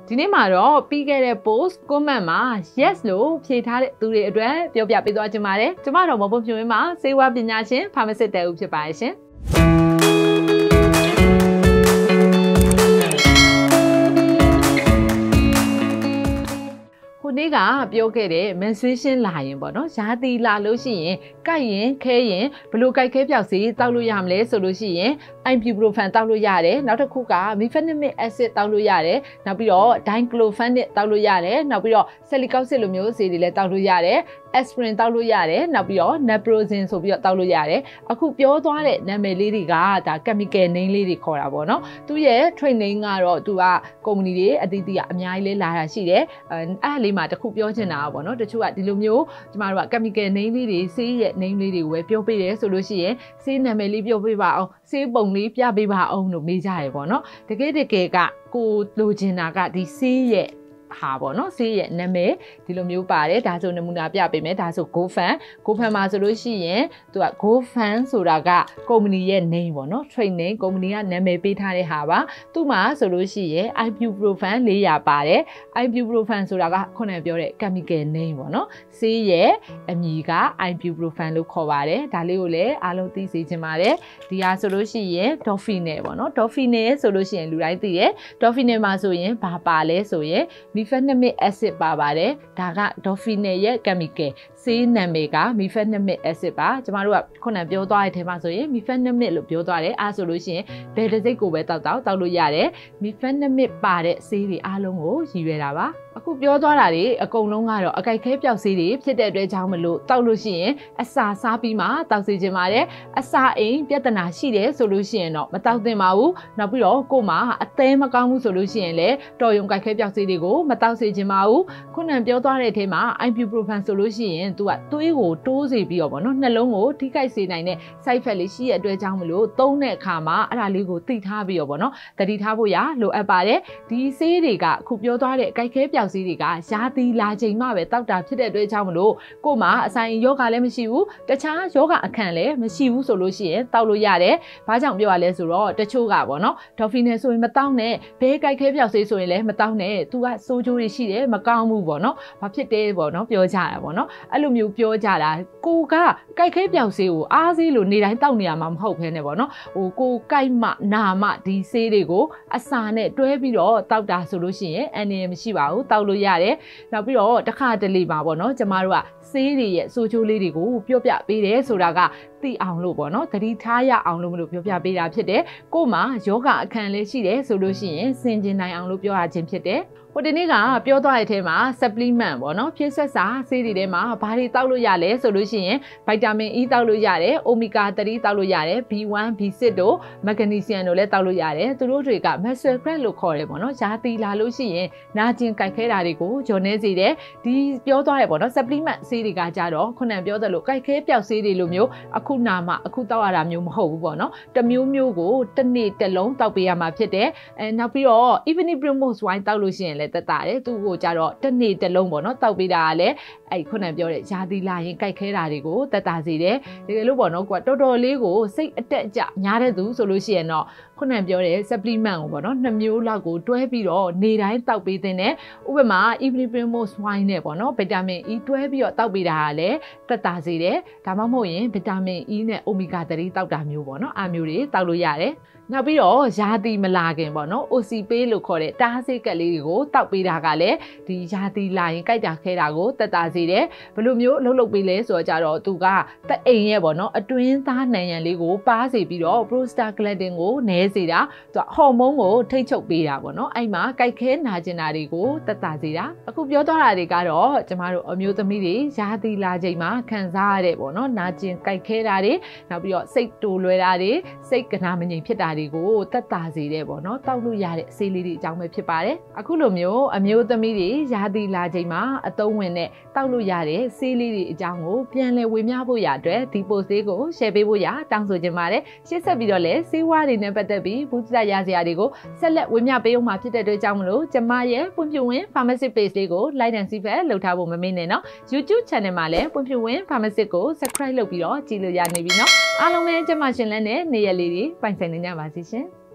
ဒီနေ့မှာတော့ပြီးခဲ့တဲ့ post comment မှာ yes လို့ဖြေထားတဲ့သူတွေအတွက်ပြောပြပေးသွားချင်ပါတယ်ကျမတို့မပွန်ဖြူဝင်းမှာဆေးဝါးပညာရှင် pharmacist တဲဦးဖြစ်ပါတယ်ရှင်နေ့ကပြောခဲ့တဲ့ menstruation လာရင်ပေါ့နော်ရာသီလာလို့ရှိရင်ကိုက်ရင်ခဲရင်ဘလို့ကိုက်ခဲပြောက်စီတောက်လို့ရမလဲဆိုလို့ရှိရင် ibuprofen တောက်လို့ရတယ်နောက်တစ်ခုက mefenamic acid တောက်လို့ရတယ်နောက်ပြီးတော့ diclofenac တောက်လို့ရတယ်နောက်ပြီးတော့ salicylic acid လိုမျိုးဆေးတွေလည်းတောက်လို့ရတယ် aspirin တောက်လို့ရတယ်နောက်ပြီးတော့ naproxen ဆိုပြီးတော့တောက်လို့ရတယ်အခုပြောသွားတဲ့နာမည်လေးတွေကဒါ chemical name လေးတွေခေါ်တာပေါ့နော်သူရဲ့ training ကတော့သူကကုမ္ပဏီတွေအသီးသီးကအများကြီးလေးလာတာရှိတယ်အဲ့လေးမှာတခုပြောချင်တာပေါ့နော်တချို့ကဒီလိုမျိုးကျမတို့က chemical name လေးတွေဆေးရဲ့ name လေးတွေကိုပဲပြောပေးတယ်ဆိုလို့ရှိရင်ဆေးနာမည်လေးပြောပေးပါအောင်ဆေးပုံလေးပြပေးပါအောင်လို့မေးကြရပေါ့နော်တကယ်ကကိုလိုချင်တာကဒီဆေးရဲ့ဟာပေါ့နော်ဆေးရဲ့နာမည်ဒီလိုမျိုးပါတယ်ဒါဆိုနမူနာပြပေးမယ်ဒါဆို GoFan မှာဆိုလို့ရှိရင်သူက GoFan ဆိုတာကကုမ္ပဏီရဲ့ name ပေါ့နော် trade name ကုမ္ပဏီကနာမည်ပေးထားတဲ့ဟာပါသူ့မှာဆိုလို့ရှိရင် ibuprofen 400ပါတယ် ibuprofen ဆိုတာကခုနကပြောတဲ့ chemical name ပေါ့နော်ဆေးရဲ့အမည်က ibuprofen လို့ခေါ်ပါတယ်ဒါလေးကိုလည်းအားလုံးသိစေချင်ပါတယ်ဒီဟာဆိုလို့ရှိရင် Dofenil ပေါ့နော် Dofenil ဆိုလို့ရှိရင်လူတိုင်းသိတယ် Dofenil မှာဆိုရင်ဘာပါလဲဆိုရင်mefenamic acid ပါပါတယ်ဒါက Dofenil ရဲ့ chemical ဆေးနာမည်က mefenamic acid ပါကျမတို့ကခုနပြောသွားတဲ့အထဲမှာဆိုရင် mefenamic လို့ပြောသွားတယ်အားဆိုလို့ရှိရင်ဘယ်တစ်စိတ်ကိုပဲတောက်လို့ရတယ် mefenamic ပါတဲ့ဆေးတွေအားလုံးကိုရည်ရွယ်တာပါအခုပြောသွားတာတွေအကုန်လုံးကတော့အကြိုက်ခဲပြောက်ဆေးတွေဖြစ်တဲ့အတွက်ကြောင့်မလို့တောက်လို့ရှိရင်အစာစားပြီးမှတောက်စေချင်ပါတယ်အစာအိမ်ပြဿနာရှိတယ်ဆိုလို့ရှိရင်တော့မတောက်သင့်ပါဘူးနောက်ပြီးတော့ကို့မှာအသေးမကောင်းဘူးဆိုလို့ရှိရင်လည်းတော်ရုံကြိုက်ခဲပြောက်ဆေးတွေကိုမတောက်စေချင်ပါဘူးခုနကပြောသွားတဲ့အထဲမှာ ibuprofen ဆိုလို့ရှိရင်သူကသွေးကိုတိုးစေပြီးတော့ဗောနော်နှလုံးကိုထိခိုက်စေနိုင်တဲ့ side effect လေးရှိတဲ့အတွက်ကြောင့်မလို့သုံးတဲ့အခါမှာအဲ့ဒါလေးကိုသိထားပြီးတော့ဗောနော်တတိထားဖို့ရလိုအပ်ပါတယ်ဒီဆေးတွေကအခုပြောသွားတဲ့ကြိုက်ခဲပြောက်ဆေးတွေကရာသီလာချိန်မှပဲတောက်တာဖြစ်တဲ့အတွက်ကြောင့်မလို့ကို့မှာအဆိုင်ယောဂလည်းမရှိဘူးတခြားယောဂအခန့်လည်းမရှိဘူးဆိုလို့ရှိရင်တောက်လို့ရတယ်ဘာကြောင့်ပြောရလဲဆိုတော့တချို့ကဗောနော် Dofenil ဆိုရင်မတောက်နဲ့ဘဲကြိုက်ခဲပြောက်ဆေးဆိုရင်လည်းမတောက်နဲ့သူကစိုးကျိုးတွေရှိတယ်မကောင်းဘူးဗောနော်ဘာဖြစ်တယ်ဗောနော်ပြောကြတာဗောနော်အဲ့လိုမျိုးပြောကြတာကိုကကြိုက်ခဲပြောက်ဆေးကိုအားဆေးလို့နေတိုင်းတောက်နေရမှာမဟုတ်ဘဲနဲ့ဗောနော်ကိုကြိုက်မှနာမှဒီဆေးတွေကိုအစာနဲ့တွဲပြီးတော့တောက်တာဆိုလို့ရှိရင်အန္တရာယ်မရှိပါဘူးတောက်လို့ရတယ်နောက်ပြီးတော့တစ်ခါတလေပါဗောနော်ကျမတို့ကဆေးတွေရဲ့စိုးချိုးလေးတွေကိုပြောပြပေးတယ်ဆိုတာကသိအောင်လို့ပေါ့နော်သတိထားရအောင်လို့မလို့ပြောပြပေးတာဖြစ်တယ်ကို့မှာယောဂအခန့်လေးရှိတယ်ဆိုလို့ရှိရင်စင်ကျင်နိုင်အောင်လို့ပြောရခြင်းဖြစ်တယ်ဟိုဒီနေ့ကပြောသွားတဲ့အထဲမှာ supplement ပေါ့နော်ဖြည့်ဆက်စာဆေးတွေထဲမှာဘာတွေတောက်လို့ရလဲဆိုလို့ရှိရင် vitamin E တောက်လို့ရတယ် omega 3တောက်လို့ရတယ် B1 B6 တို့ magnesium တို့လည်းတောက်လို့ရတယ်သူတို့တွေက muscle cramp လို့ခေါ်တယ်ပေါ့နော်ရာသီလာလို့ရှိရင်နာကျင်ကြိုက်ခဲတာတွေကိုဂျော်နေစေတယ်ဒီပြောသွားတယ်ပေါ့နော် supplement ဆေးတွေကကြတော့ခုနကပြောသလိုကြိုက်ခဲပျောက်ဆေးတွေလိုမျိုးအခုနာမှအခုတောက်ရတာမျိုးမဟုတ်ဘူးပေါ့နော်တစ်မျိုးမျိုးကိုတစ်နေ့တစ်လုံးတောက်ပေးရမှာဖြစ်တယ်နောက်ပြီးတော့ evening primrose wine တောက်လို့ရှိရင်တက်တာတယ်သူ့ကိုကြတော့တစ်နေ့တစ်လုံးပေါ့နော်တောက်ပေးတာကလည်းအဲ့ခုနပြောတဲ့ရာသီလာရင်ကြိုက်ခဲတာတွေကိုတက်တာစေတယ်တကယ်လို့ပေါ့နော်ကိုကတော်တော်လေးကိုစိတ်အတက်အကျညားတဲ့သူဆိုလို့ရှိရင်တော့ခုနပြောတဲ့ supplement ကိုပေါ့နော်2မျိုးလောက်ကိုတွဲပြီးတော့နေတိုင်းတောက်ပေးတဲ့ဥပမာ evening primrose wine နဲ့ပေါ့နော် vitamin E တွဲပြီးတော့တောက်ပေးတာကလည်းတက်တာစေတယ်ဒါမှမဟုတ်ရင် vitamin E နဲ့ omega 3တောက်တာမျိုးပေါ့နော်အားမျိုးတွေတောက်လို့ရတယ်နောက်ပြီးတော့ရာသီမလာခင်ပေါ့နော် OCP လို့ခေါ်တဲ့တားဆေးကက်လေးတွေကိုတောက်ပေးတာကလည်းဒီရာသီလာရင်ကြိုက်တာခဲတာကိုတက်တာစေတယ်ဘယ်လိုမျိုးလှုပ်လှုပ်ပေးလဲဆိုတော့ကြတော့သူကတက်အိမ်ရဲ့ပေါ့နော်အတွင်းသားနံရံလေးကိုပါစေပြီးတော့ prostaglandin ကိုနည်းစေတာသူကဟော်မုန်းကိုထိတ်ချုပ်ပေးတာပေါ့နော်အဲ့မှာကြိုက်ခဲနာကျင်တာတွေကိုတက်တာစေတာအခုပြောသွားတာတွေကတော့ကျမတို့အမျိုးသမီးတွေရာသီလာချိန်မှာခံစားရတဲ့ပေါ့နော်နာကျင်ကြိုက်ခဲတာတွေနောက်ပြီးတော့စိတ်တူလွယ်တာတွေစိတ်ကနာမငြိမ်ဖြစ်တာတွေကိုတက်တာစေတဲ့ပေါ့နော်တောက်လို့ရတဲ့ဆေးလေးတွေအကြောင်းပဲဖြစ်ပါတယ်အခုလိုမျိုးအမျိုးသမီးတွေရာသီလာချိန်မှာအသုံးဝင်တဲ့တောက်လို့ရတဲ့ဆေးလေးတွေအကြောင်းကိုပြန်လည်ဝေမျှဖို့ရအတွက်ဒီ post လေးကို share ပေးဖို့ရတောင်းဆိုချင်ပါတယ်ရှင်းဆက်ပြီးတော့လည်းဆေးဝါးတွေနဲ့ပတ်သက်ပြီးဘူးတရရစရာတွေကိုဆက်လက်ဝေမျှပေးအောင်မှာဖြစ်တဲ့အတွက်ကြောင့်မလို့ကျမရဲ့ပွင့်ဖြူဝင်း pharmacy page လေးကို like and subscribe လုပ်ထားဖို့မမေ့နဲ့နော် YouTube channel မှာလည်းပွင့်ဖြူဝင်း pharmacy ကို subscribe လုပ်ပြီးတော့ကြည့်လို့ရနေပြီနော်အားလုံးပဲကျမရှင်လန်းနဲ့နေရက်လေးတွေပိုင်ဆိုင်နေကြပါစေရှင်